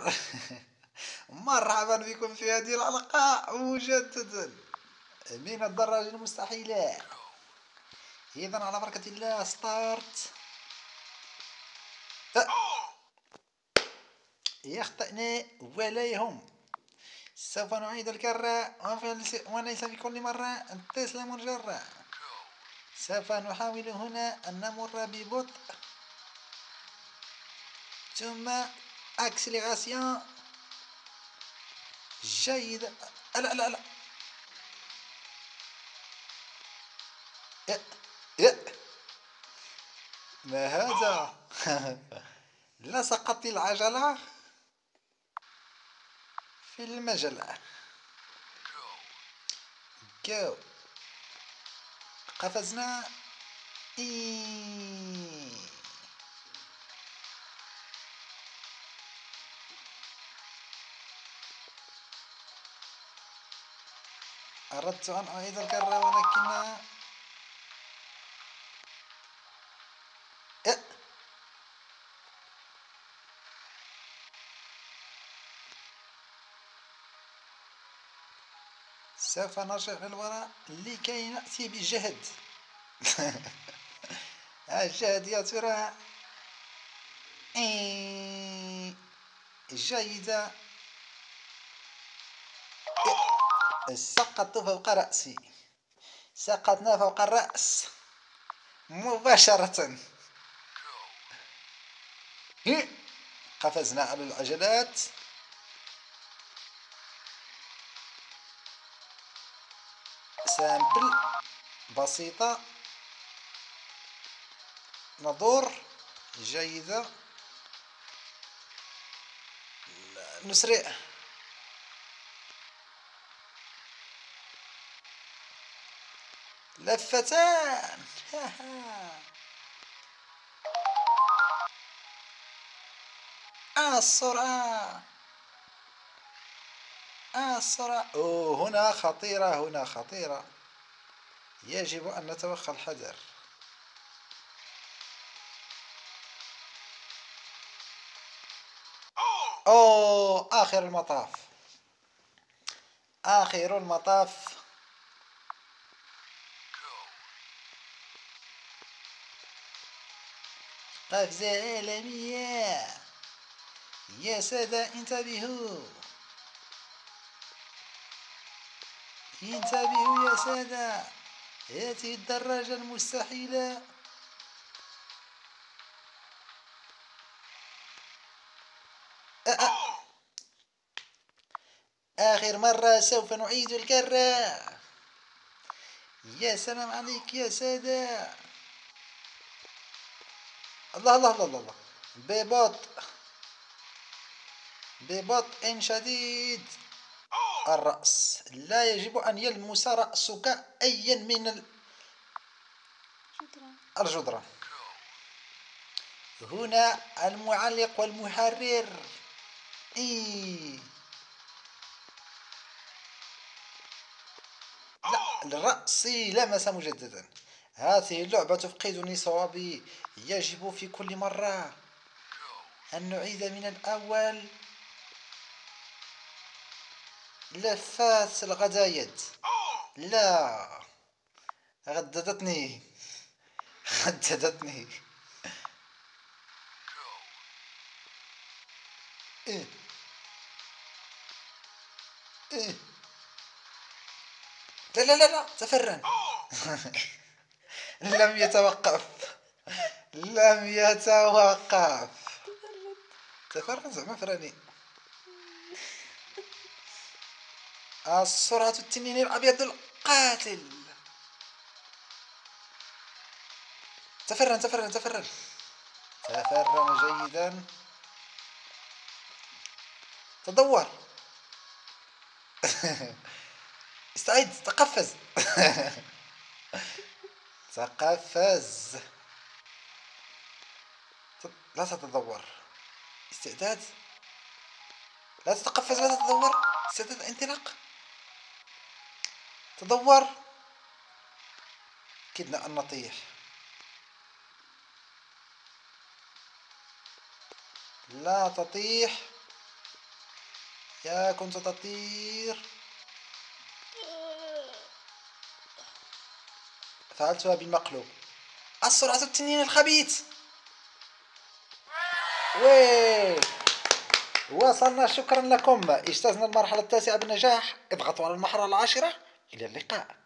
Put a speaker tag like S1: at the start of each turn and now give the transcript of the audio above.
S1: مرحبا بكم في هذه الحلقة مجددا من الدراجة المستحيلة. إذا على بركة الله ستارت. يخطئنا ولا يهم. سوف نعيد الكرة وليس في كل مرة تسلم الجرة. سوف نحاول هنا أن نمر ببطء ثم اكسليغاسيون جيدة. لا لا لا يا ما هذا؟ لصقت العجلة في المجلة. جو قفزنا. أردت أن أعيد الكرة ولكن سوف نرجع للوراء لكي نأتي بجهد. الجهد يا ترى. جيدة. سقطت فوق رأسي. سقطنا فوق الرأس مباشرة. قفزنا على العجلات. سامبل بسيطة. ندور. جيدة. نسرع. لفتان. السرعة. السرعة. هنا خطيرة، هنا خطيرة. يجب أن نتوخى الحذر. آخر المطاف. آخر المطاف. قفزة عالمية. يا سادة انتبهوا. انتبهوا يا سادة. هذه الدراجة المستحيلة. آخر مرة سوف نعيد الكرة. يا سلام عليك يا سادة. الله الله الله الله. ببطء ببطء شديد. الرأس لا يجب أن يلمس رأسك أيا من الجدران. هنا المعلق والمحرر. لا، الرأس لمس مجددا. هذه اللعبة تفقدني صوابي. يجب في كل مرة أن نعيد من الأول. لفات الغدايد. لا، غددتني. غددتني. لا لا لا لا، تفرن. لم يتوقف. لم يتوقف. تفرن زعما فراني. السرعة التنين الأبيض القاتل. تفرن تفرن تفرن. تفرن جيدا. تدور. استعد. تقفز. تقفز. لا تتدور. استعداد. لا تتقفز، لا تتدور. استعداد انطلاق. تدور. كدنا أن نطيح. لا تطيح. يا كنت تطير. فعلتها بالمقلوب. السرعة التنين الخبيث. وي وصلنا، شكرا لكم، اجتزنا المرحلة التاسعة بنجاح. اضغطوا على المرحلة العاشرة. إلى اللقاء.